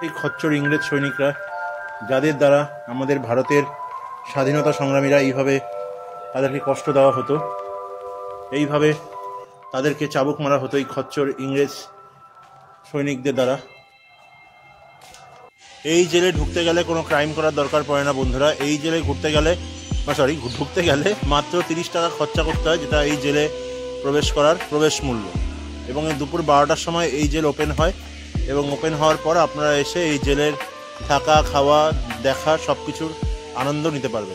এই খচ্চর ইংরেজ সৈনিকরা, যাদের দ্বারা আমাদের ভারতের স্বাধীনতা সংগ্রামীরা এইভাবে তাদেরকে কষ্ট দেওয়া হতো, এইভাবে তাদেরকে চাবুক মারা হতো এই খচ্চর ইংরেজ সৈনিকদের দ্বারা। এই জেলে ঢুকতে গেলে কোনো ক্রাইম করার দরকার পড়ে না বন্ধুরা। এই জেলে ঢুকতে গেলে মাত্র 30 টাকা খরচা করতে হয়, যেটা এই জেলে প্রবেশ করার প্রবেশ মূল্য। এবং দুপুর 12টার সময় এই জেল ওপেন হয়, এবং ওপেন হওয়ার পর আপনারা এসে এই জেলের থাকা, খাওয়া, দেখা সব কিছুর আনন্দ নিতে পারবেন।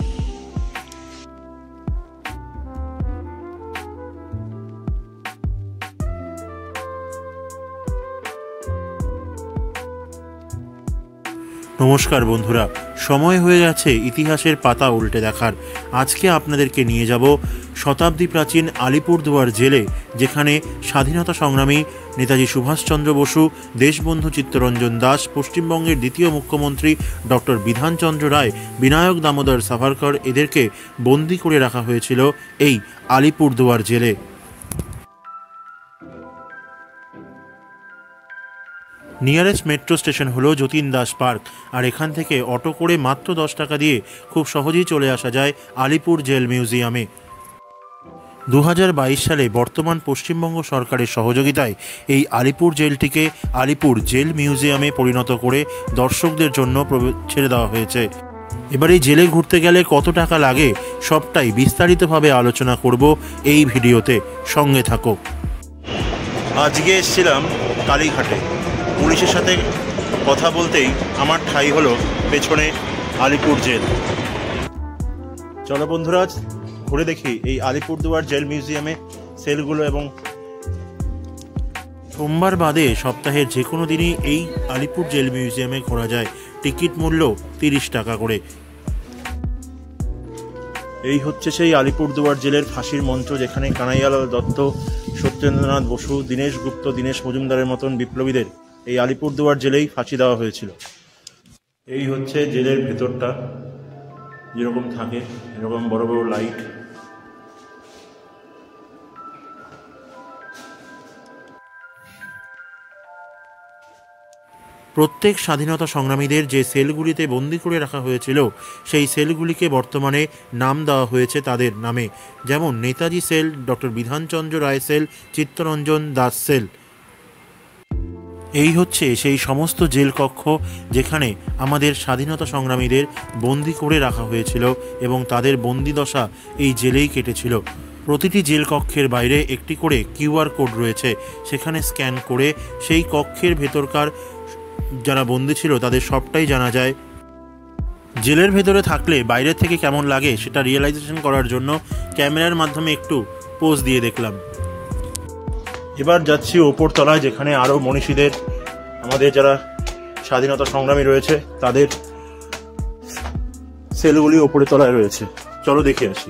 নমস্কার বন্ধুরা, সময় হয়ে গেছে ইতিহাসের পাতা উল্টে দেখার। আজকে আপনাদেরকে নিয়ে যাব শতাব্দী প্রাচীন আলিপুরদুয়ার জেলে, যেখানে স্বাধীনতা সংগ্রামী নেতাজি সুভাষচন্দ্র বসু, দেশবন্ধু চিত্তরঞ্জন দাস, পশ্চিমবঙ্গের দ্বিতীয় মুখ্যমন্ত্রী ডক্টর বিধানচন্দ্র রায়, বিনায়ক দামোদর সাভারকর এদেরকে বন্দি করে রাখা হয়েছিল এই আলিপুরদুয়ার জেলে। নিয়ারেস্ট মেট্রো স্টেশন হলো যতীন দাস পার্ক, আর এখান থেকে অটো করে মাত্র 10 টাকা দিয়ে খুব সহজেই চলে আসা যায় আলিপুর জেল মিউজিয়ামে। 2022 সালে বর্তমান পশ্চিমবঙ্গ সরকারের সহযোগিতায় এই আলিপুর জেলটিকে আলিপুর জেল মিউজিয়ামে পরিণত করে দর্শকদের জন্য ছেড়ে দেওয়া হয়েছে। এবার এই জেলে ঘুরতে গেলে কত টাকা লাগে সবটাই বিস্তারিতভাবে আলোচনা করব এই ভিডিওতে, সঙ্গে থাকো। আজকে এসেছিলাম কালীঘাটে, পুলিশের সাথে কথা বলতেই আমার ঠাঁই হলো পেছনে আলিপুর জেল। চলো বন্ধুরা, ঘুরে দেখি এই আলিপুরদুয়ার জেল মিউজিয়ামে সেলগুলো। এবং সোমবার বাদে সপ্তাহের যে কোনো দিনই এই আলিপুর জেল মিউজিয়ামে ঘোরা যায়। টিকিট মূল্য 30 টাকা করে। এই হচ্ছে সেই আলিপুরদুয়ার জেলের ফাঁসির মঞ্চ, যেখানে কানাইয়ালাল দত্ত, সত্যেন্দ্রনাথ বসু, দীনেশ গুপ্ত, দীনেশ মজুমদারের মতন বিপ্লবীদের এই আলিপুরদুয়ার জেলেই ফাঁসি দেওয়া হয়েছিল। এই হচ্ছে জেলের ভেতরটা, যেরকম থাকে এরকম বড় বড় লাইট। প্রত্যেক স্বাধীনতা সংগ্রামীদের যে সেলগুলিতে বন্দি করে রাখা হয়েছিল, সেই সেলগুলিকে বর্তমানে নাম দেওয়া হয়েছে তাদের নামে, যেমন Netaji cell, doctor Bidhan Chandra Roy cell, Chittaranjan Das cell. এই হচ্ছে সেই সমস্ত জেল কক্ষ যেখানে আমাদের স্বাধীনতা সংগ্রামীদের বন্দি করে রাখা হয়েছিল, এবং তাদের বন্দিদশা এই জেলেই কেটেছিল। প্রতিটি জেল কক্ষের বাইরে একটি করে QR কোড রয়েছে, সেখানে স্ক্যান করে সেই কক্ষের ভেতরকার যারা বন্দি ছিল তাদের সবটাই জানা যায়। জেলের ভেতরে থাকলে বাইরে থেকে কেমন লাগে সেটা রিয়েলাইজেশন করার জন্য ক্যামেরার মাধ্যমে একটু পোজ দিয়ে দেখলাম। এবার যাচ্ছি ওপর তলায়, যেখানে আরও মনীষীদের, আমাদের যারা স্বাধীনতা সংগ্রামী রয়েছে তাদের সেলগুলি ওপরে তলায় রয়েছে। চলো দেখে আসি।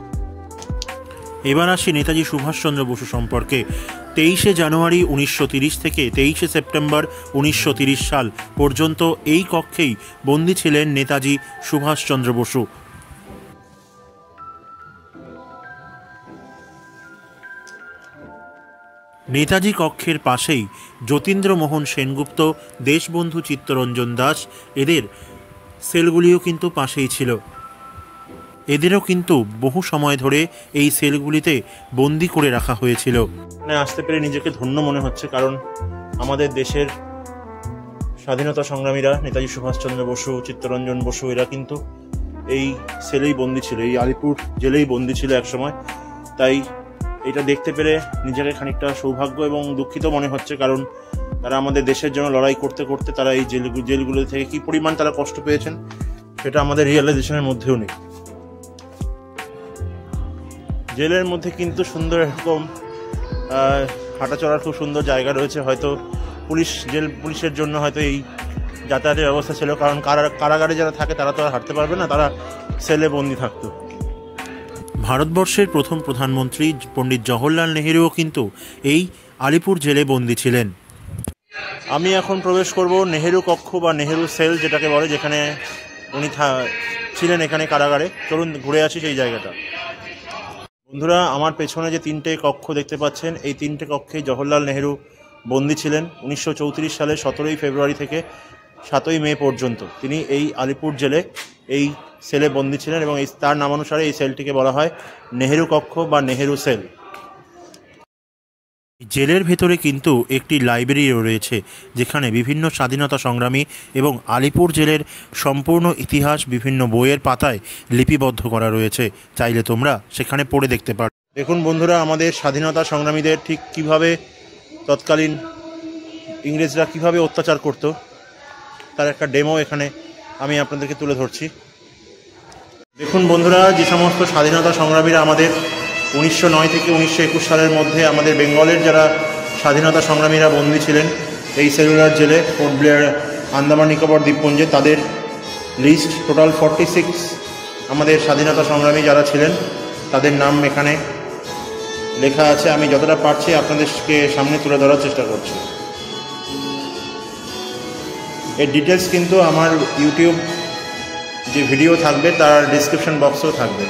এবার আসি নেতাজি সুভাষচন্দ্র বসু সম্পর্কে। 23শে জানুয়ারি 1930 থেকে 23শে সেপ্টেম্বর 1930 সাল পর্যন্ত এই কক্ষেই বন্দী ছিলেন নেতাজি সুভাষচন্দ্র বসু। নেতাজি কক্ষের পাশেই যতীন্দ্রমোহন সেনগুপ্ত, দেশবন্ধু চিত্তরঞ্জন দাস, এদের সেলগুলিও কিন্তু পাশেই ছিল। এদেরও কিন্তু বহু সময় ধরে এই সেলগুলিতে বন্দি করে রাখা হয়েছিল। আসতে পেরে নিজেকে ধন্য মনে হচ্ছে, কারণ আমাদের দেশের স্বাধীনতা সংগ্রামীরা নেতাজি সুভাষচন্দ্র বসু, চিত্তরঞ্জন বসু এরা কিন্তু এই সেলেই বন্দি ছিল, এই আলিপুর জেলেই বন্দি ছিল একসময়। তাই এটা দেখতে পেরে নিজেকে খানিকটা সৌভাগ্য এবং দুঃখিত মনে হচ্ছে, কারণ তারা আমাদের দেশের জন্য লড়াই করতে করতে তারা এই জেলগুলো থেকে কি পরিমাণ তারা কষ্ট পেয়েছেন সেটা আমাদের রিয়েলাইজেশনের মধ্যেও নেই। জেলের মধ্যে কিন্তু সুন্দর এরকম হাঁটা চলার খুব সুন্দর জায়গা রয়েছে। হয়তো পুলিশের জন্য হয়তো এই যাতায়াতের ব্যবস্থা ছিল, কারণ কারাগারে যারা থাকে তারা তো আর হাঁটতে পারবে না, তারা সেলে বন্দি থাকতো। ভারতবর্ষের প্রথম প্রধানমন্ত্রী পণ্ডিত জওহরলাল নেহেরুও কিন্তু এই আলিপুর জেলে বন্দি ছিলেন। আমি এখন প্রবেশ করব নেহেরু কক্ষ বা নেহেরু সেল যেটাকে বলে, যেখানে উনি ছিলেন এখানে কারাগারে। চলুন ঘুরে আসি সেই জায়গাটা। বন্ধুরা, আমার পেছনে যে 3টে কক্ষ দেখতে পাচ্ছেন, এই 3টে কক্ষেই জওহরলাল নেহেরু বন্দি ছিলেন 1934 সালে 17ই ফেব্রুয়ারি থেকে 7ই মে পর্যন্ত তিনি এই আলিপুর জেলে এই সেলে বন্দী ছিলেন এবং তার নামানুসারে এই সেলটিকে বলা হয় নেহেরু কক্ষ বা নেহেরু সেল। জেলের ভেতরে কিন্তু একটি লাইব্রেরিও রয়েছে, যেখানে বিভিন্ন স্বাধীনতা সংগ্রামী এবং আলিপুর জেলের সম্পূর্ণ ইতিহাস বিভিন্ন বইয়ের পাতায় লিপিবদ্ধ করা রয়েছে। চাইলে তোমরা সেখানে পড়ে দেখতে পারো। দেখুন বন্ধুরা, আমাদের স্বাধীনতা সংগ্রামীদের ঠিক কিভাবে তৎকালীন ইংরেজরা কিভাবে অত্যাচার করত তার একটা ডেমো এখানে আমি আপনাদেরকে তুলে ধরছি। দেখুন বন্ধুরা, যে সমস্ত স্বাধীনতা সংগ্রামীরা আমাদের 1909 থেকে 1921 সালের মধ্যে আমাদের বেঙ্গলের যারা স্বাধীনতা সংগ্রামীরা বন্দী ছিলেন এই সেলুলার জেলে পোর্ট ব্লেয়ার আন্দামান নিকোবর দ্বীপপুঞ্জে, তাদের লিস্ট টোটাল 46 আমাদের স্বাধীনতা সংগ্রামী যারা ছিলেন তাদের নাম এখানে লেখা আছে। আমি যতটা পারছি আপনাদেরকে সামনে তুলে ধরার চেষ্টা করছি। এর ডিটেলস কিন্তু আমার ইউটিউব যে ভিডিও থাকবে তার ডিসক্রিপশন বক্সেও থাকবে।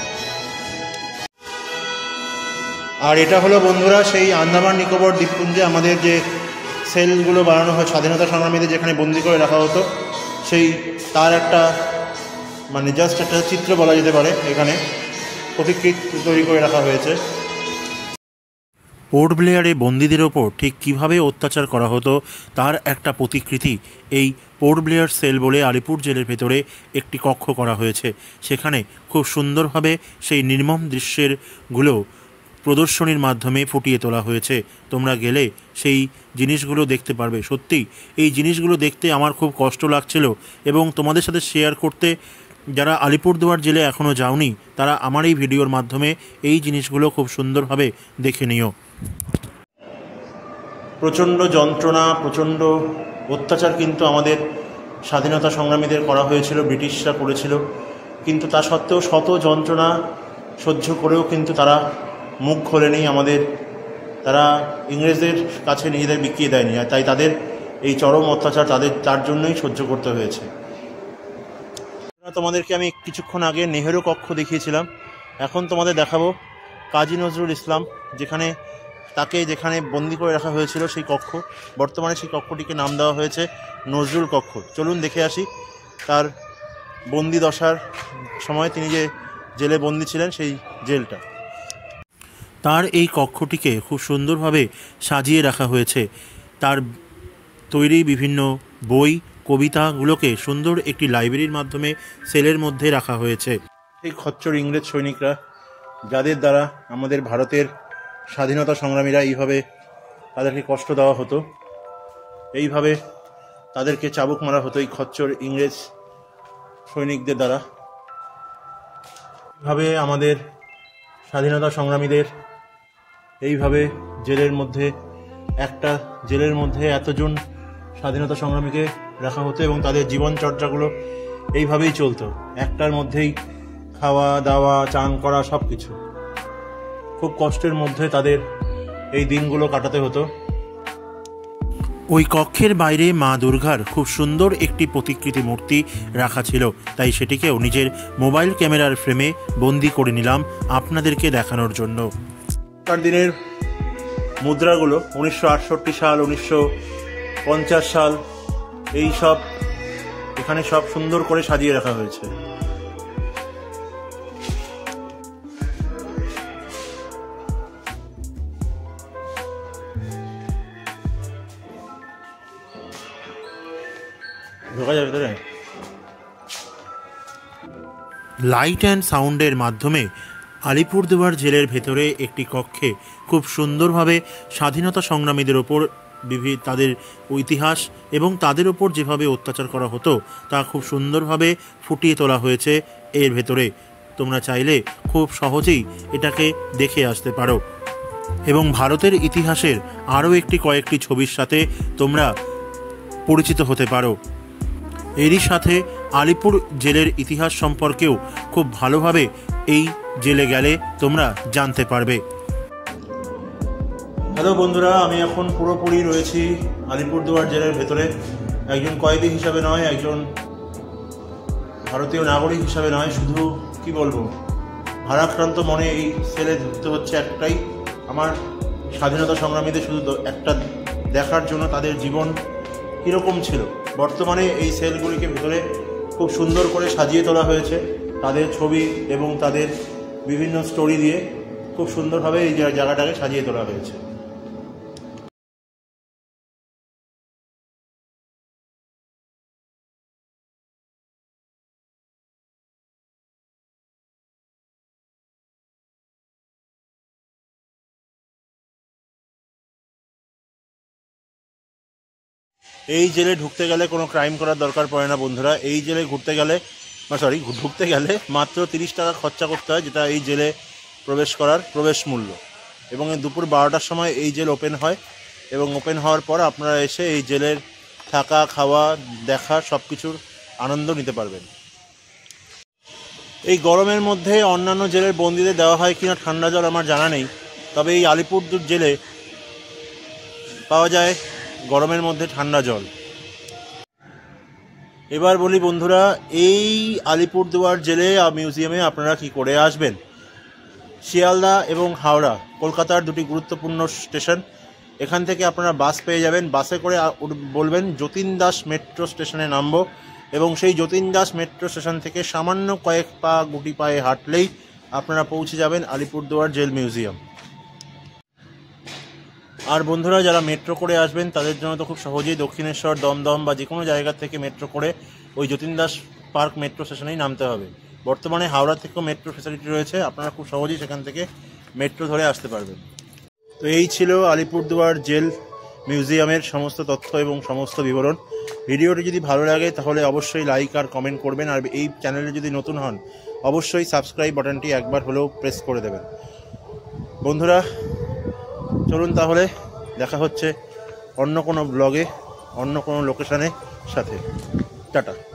আর এটা হলো বন্ধুরা সেই আন্দামান নিকোবর দ্বীপপুঞ্জে আমাদের যে সেলগুলো বানানো হয় স্বাধীনতা সংগ্রামীদের যেখানে বন্দি করে রাখা হতো, সেই তার একটা মানে জাস্ট একটা চিত্র বলা যেতে পারে, এখানে প্রতিকৃতি তৈরি করে রাখা হয়েছে। পোর্ট ব্লেয়ারে বন্দীদের ওপর ঠিক কীভাবে অত্যাচার করা হতো তার একটা প্রতিকৃতি এই পোর্ট ব্লেয়ার সেল বলে আলিপুর জেলের ভেতরে একটি কক্ষ করা হয়েছে। সেখানে খুব সুন্দরভাবে সেই নির্মম দৃশ্যেরগুলো প্রদর্শনীর মাধ্যমে ফুটিয়ে তোলা হয়েছে। তোমরা গেলে সেই জিনিসগুলো দেখতে পারবে। সত্যি এই জিনিসগুলো দেখতে আমার খুব কষ্ট লাগছিল এবং তোমাদের সাথে শেয়ার করতে, যারা আলিপুরদুয়ার জেলে এখনও যাওনি তারা আমার এই ভিডিওর মাধ্যমে এই জিনিসগুলো খুব সুন্দরভাবে দেখে নিও। প্রচণ্ড যন্ত্রণা, প্রচণ্ড অত্যাচার কিন্তু আমাদের স্বাধীনতা সংগ্রামীদের করা হয়েছিল, ব্রিটিশরা করেছিল। কিন্তু তা সত্ত্বেও শত যন্ত্রণা সহ্য করেও কিন্তু তারা মুখ খোলেনি আমাদের, তারা ইংরেজদের কাছে নিজেদের বিকিয়ে দেয়নি। আর তাই তাদের এই চরম অত্যাচার তার জন্যই সহ্য করতে হয়েছে। তোমাদেরকে আমি কিছুক্ষণ আগে নেহেরু কক্ষ দেখিয়েছিলাম, এখন তোমাদের দেখাবো কাজী নজরুল ইসলাম, যেখানে বন্দি করে রাখা হয়েছিল সেই কক্ষ। বর্তমানে সেই কক্ষটিকে নাম দেওয়া হয়েছে নজরুল কক্ষ। চলুন দেখে আসি তার বন্দি দশার সময় তিনি যে জেলে বন্দি ছিলেন সেই জেলটা। তার এই কক্ষটিকে খুব সুন্দরভাবে সাজিয়ে রাখা হয়েছে। তার তৈরি বিভিন্ন বই কবিতাগুলোকে সুন্দর একটি লাইব্রেরির মাধ্যমে সেলের মধ্যে রাখা হয়েছে। এই খচ্চর ইংরেজ সৈনিকরা যাদের দ্বারা আমাদের ভারতের স্বাধীনতা সংগ্রামীরা এইভাবে তাদেরকে কষ্ট দেওয়া হতো, এইভাবে তাদেরকে চাবুক মারা হতো এই খচ্চর ইংরেজ সৈনিকদের দ্বারা। এইভাবে আমাদের স্বাধীনতা সংগ্রামীদের এইভাবে একটা জেলের মধ্যে এতজন স্বাধীনতা সংগ্রামীকে রাখা হতো এবং তাদের জীবনচর্যাগুলো এইভাবেই চলতো। একটার মধ্যেই খাওয়া দাওয়া চান করা সব কিছু, খুব কষ্টের মধ্যে তাদের এই দিনগুলো কাটাতে হতো। ওই কক্ষের বাইরে মা দুর্গার খুব সুন্দর একটি প্রতিকৃতি মূর্তি রাখা ছিল, তাই সেটিকেও নিজের মোবাইল ক্যামেরার ফ্রেমে বন্দি করে নিলাম আপনাদেরকে দেখানোর জন্য। তার দিনের মুদ্রাগুলো 1968 সাল, 1950 সাল, এই সব এখানে সব সুন্দর করে সাজিয়ে রাখা হয়েছে। ঢোকা যাবে তো? লাইট অ্যান্ড সাউন্ডের মাধ্যমে আলিপুরদুয়ার জেলের ভেতরে একটি কক্ষে খুব সুন্দরভাবে স্বাধীনতা সংগ্রামীদের ওপর তাদের ইতিহাস এবং তাদের ওপর যেভাবে অত্যাচার করা হতো তা খুব সুন্দরভাবে ফুটিয়ে তোলা হয়েছে এর ভেতরে। তোমরা চাইলে খুব সহজেই এটাকে দেখে আসতে পারো এবং ভারতের ইতিহাসের আরও কয়েকটি ছবির সাথে তোমরা পরিচিত হতে পারো। এরই সাথে আলিপুর জেলের ইতিহাস সম্পর্কেও খুব ভালোভাবে এই জেলে গেলে তোমরা জানতে পারবে। হ্যালো বন্ধুরা, আমি এখন পুরোপুরি রয়েছি আলিপুরদুয়ার জেলের ভেতরে। একজন কয়েদি হিসাবে নয়, একজন ভারতীয় নাগরিক হিসাবে নয়, শুধু কি বলবো, ভারাক্রান্ত মনে এই সেলে ঢুকতে হচ্ছে একটাই, আমার স্বাধীনতা সংগ্রামীদের শুধু একটা দেখার জন্য তাদের জীবন কীরকম ছিল, বর্তমানে এই সেলগুলিকে ভিতরে খুব সুন্দর করে সাজিয়ে তোলা হয়েছে, তাদের ছবি এবং তাদের বিভিন্ন স্টোরি দিয়ে খুব সুন্দরভাবে এই জায়গাটাকে সাজিয়ে তোলা হয়েছে। এই জেলে ঢুকতে গেলে কোনো ক্রাইম করার দরকার পড়ে না বন্ধুরা। এই জেলে ঢুকতে গেলে মাত্র 30 টাকা খরচা করতে হয়, যেটা এই জেলে প্রবেশ করার প্রবেশ মূল্য। এবং দুপুর 12টার সময় এই জেল ওপেন হয়, এবং ওপেন হওয়ার পর আপনারা এসে এই জেলের থাকা, খাওয়া, দেখা সব কিছুর আনন্দ নিতে পারবেন। এই গরমের মধ্যে অন্যান্য জেলের বন্দীদের দেওয়া হয় কিনা ঠান্ডা জল আমার জানা নেই, তবে এই আলিপুরদুয়ার জেলে পাওয়া যায় গরমের মধ্যে ঠান্ডা জল। এবার বলি বন্ধুরা, এই আলিপুরদুয়ার জেলে মিউজিয়ামে আপনারা কি করে আসবেন। শিয়ালদা এবং হাওড়া কলকাতার দুটি গুরুত্বপূর্ণ স্টেশন। এখান থেকে আপনারা বাস পেয়ে যাবেন। বাসে করে বলবেন যতীন দাস মেট্রো স্টেশনে নামবো, এবং সেই যতীন দাস মেট্রো স্টেশন থেকে সামান্য কয়েক পা গুটি পায়ে হাঁটলেই আপনারা পৌঁছে যাবেন আলিপুরদুয়ার জেল মিউজিয়াম। আর বন্ধুরা, যারা মেট্রো করে আসবেন তাদের জন্য তো খুব সহজেই দক্ষিণেশ্বর, দমদম বা যে কোনো জায়গা থেকে মেট্রো করে ওই যতীন দাস পার্ক মেট্রো স্টেশনেই নামতে হবে। বর্তমানে হাওড়া থেকেও মেট্রো ফ্যাসিলিটি রয়েছে, আপনারা খুব সহজেই সেখান থেকে মেট্রো ধরে আসতে পারবেন। তো এই ছিল আলিপুরদুয়ার জেল মিউজিয়ামের সমস্ত তথ্য এবং সমস্ত বিবরণ। ভিডিওটি যদি ভালো লাগে তাহলে অবশ্যই লাইক আর কমেন্ট করবেন, আর এই চ্যানেলে যদি নতুন হন অবশ্যই সাবস্ক্রাইব বাটনটি একবার হলেও প্রেস করে দেবেন। বন্ধুরা চলুন তাহলে দেখা হচ্ছে অন্য কোনো ব্লগে, অন্য কোনো লোকেশনের সাথে। টাটা।